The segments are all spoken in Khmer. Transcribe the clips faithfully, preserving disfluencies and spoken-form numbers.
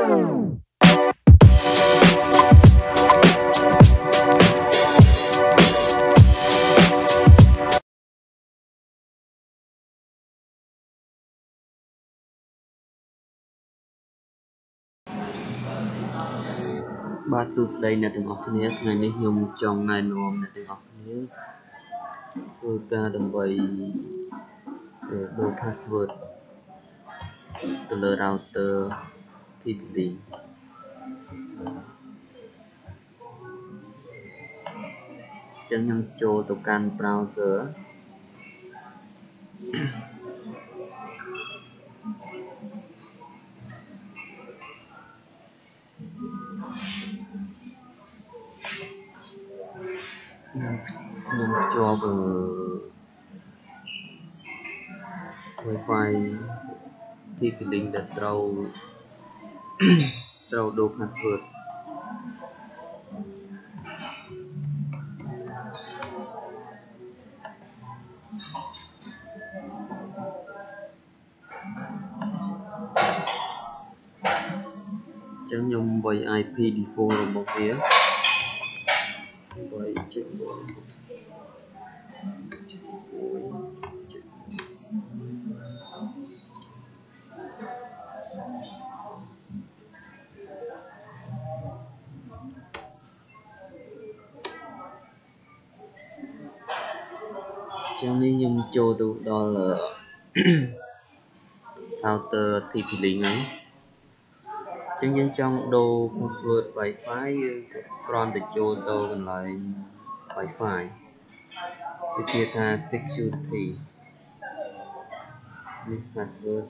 បាទសួស្តីអ្នកទាំងអស់គ្នាថ្ងៃនេះខ្ញុំចង់ណែនាំអ្នកទាំងអស់គ្នាធ្វើការដើម្បីដូរ password ទៅលើ router ធី พี Link អញ្ចឹងខ្ញុំចូលទៅកាន់ browser ខ្ញុំភ្ជាប់ Wi-Fi ធី พี Link ដែលត្រូវត្រូវដូរ password អញ្ចឹងខ្ញុំវាយ អាយ พี default របស់វាវាយចុចមួយចុចមួយចុចចឹងនេះខ្ញុំចូលទៅដល់ router ធី พี Link ហើយអញ្ចឹងយើងចង់ដូរ password Wi-Fi យើងគ្រាន់តែចូលទៅកន្លែង Wi-Fi វាគេថា security នេះ password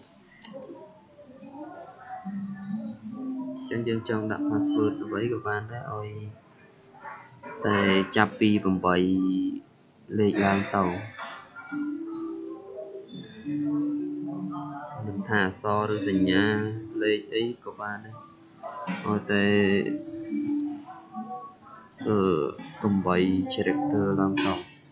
អញ្ចឹងយើងចង់ដាក់ password អ្វីក៏បានដែរឲ្យតែចាប់ពីeightលេខឡើងទៅមិនថាអក្សរឬសញ្ញាលេខអីក៏បានដែរឲ្យតែអឺeight character ឡើងទៅ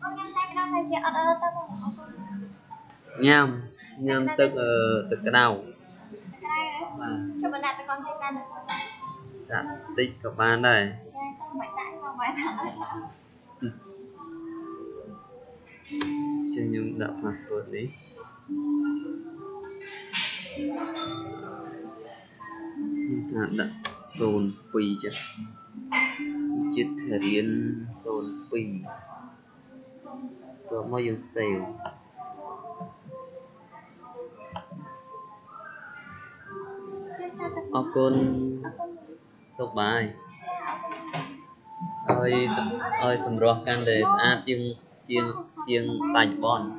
ញ៉ាំញ៉ាំទឹកអឺទឹកក្តៅបាទជួយបណ្ដាក់ទឹកកកទៀតបានដាក់តិចក៏បានដែរមិនដាក់ក៏បានហើយចឹងខ្ញុំដាក់ password នេះខ្ញុំថាដាក់zero twoចឹងជាតិរៀនzero twoតោះមកយើង save អរគុណសុខបាយឲ្យឲ្យសម្រស់កាន់តែស្អាតជាងជាងជាងបច្ចុប្បន្ន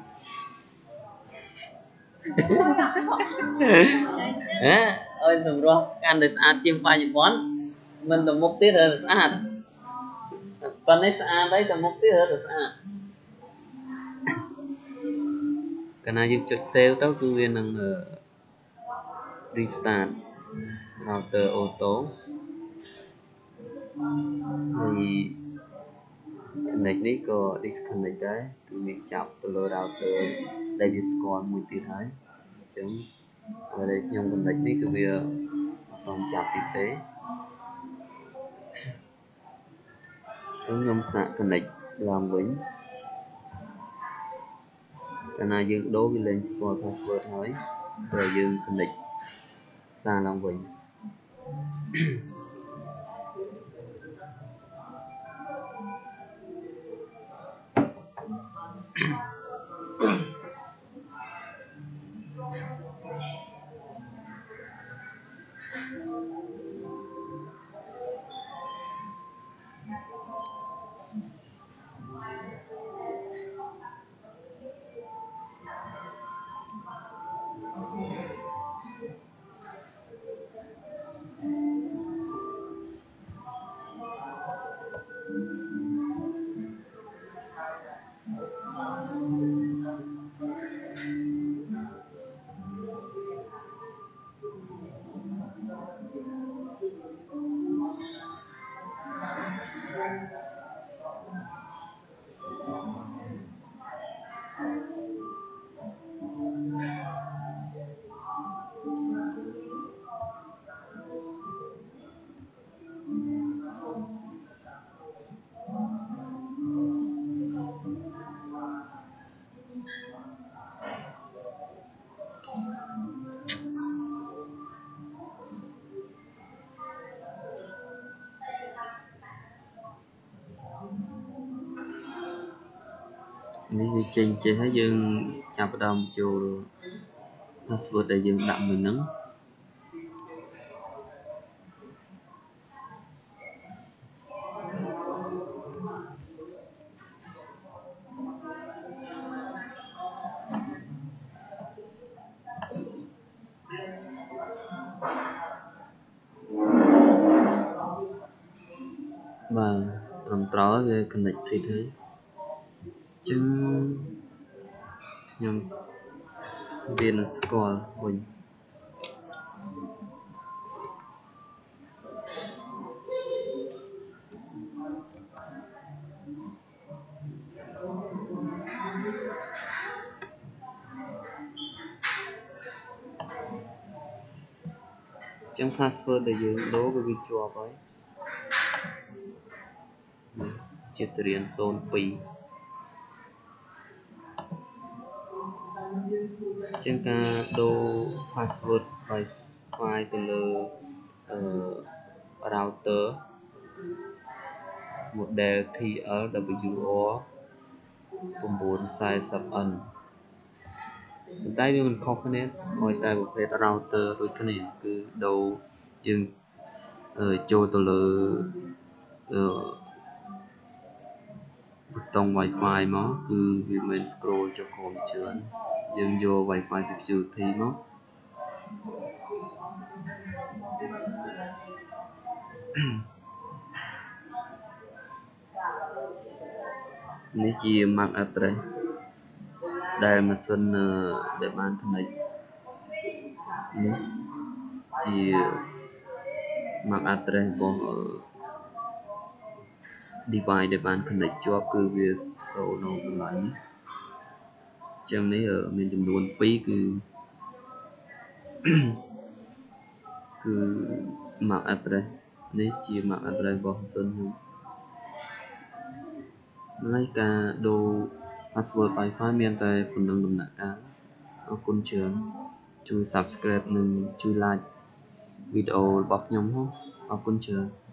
ហ៎ឲ្យសម្រស់កាន់តែស្អាតជាងបច្ចុប្បន្នមិនទៅមុខទៀតរើស្អាតប៉ុន្តែស្អាតហើយទៅមុខទៀតរើស្អាតកាលណាយើងចុច save ទៅគឺវានឹង restart router auto ហើយ connect នេះក៏ disconnect ដែរគឺវាចាប់ទៅលើ router ដែលវាស្គាល់មួយទៀតហើយអញ្ចឹងអ្វីដែលខ្ញុំ connect នេះគឺវាអត់ចាប់ទៀតទេអញ្ចឹងខ្ញុំសាក connect ឡើងវិញកាលណាយើងដូរវាលែងស្គាល់ password ហើយតែយើង connect សារឡើងវិញនេះវាចេញចេះហើយយើងចាប់ផ្ដើមចូល password ដែលយើងដាក់មួយហ្នឹងបាទត្រឹមត្រូវវា connect តិចហើយអញ្ចឹងខ្ញុំវានឹងស្គាល់វិញអញ្ចឹង password ដែលយើងដូរវាជាប់ហើយជាតិរៀនศูนย์ពីរជាងការដូរ password Wi-Fi ទៅលើអឺ router model ที แอล ดับเบิลยู อาร์ nine forty N ប៉ុន្តែវាមិនខុសគ្នាឲ្យតែប្រភេទ router ដូចគ្នាគឺដូរយើងចូលទៅលើអឺប៊ូតុង Wi-Fi មកគឺវាមិន scroll ចុះក្រោមច្រើនយើងយក Wi-Fi security មកនេះជា em a c address ដែលម៉ាស៊ីនដែលបាន connect នេះជា em a c address របស់ device ដែលបាន connect ជាប់គឺវា show នៅកន្លែងនេះអញ្ចឹងនេះមានចំនួនពីរគឺគឺ em a c address នេះជា em a c address របស់ម៉ាស៊ីនខ្ញុំហើយការដូរ password Wi-Fi មានតែប៉ុណ្ណឹងដំណាក់កាលអរគុណច្រើនជួយ subscribe និងជួយ like វីដេអូរបស់ខ្ញុំផងអរគុណច្រើន